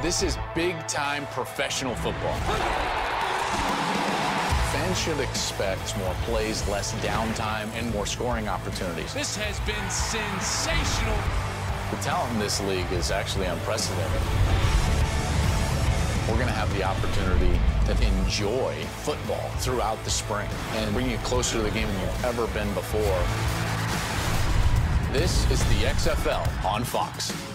This is big-time professional football. Fans should expect more plays, less downtime, and more scoring opportunities. This has been sensational. The talent in this league is actually unprecedented. We're going to have the opportunity to enjoy football throughout the spring and bring you closer to the game than you've ever been before. This is the XFL on Fox.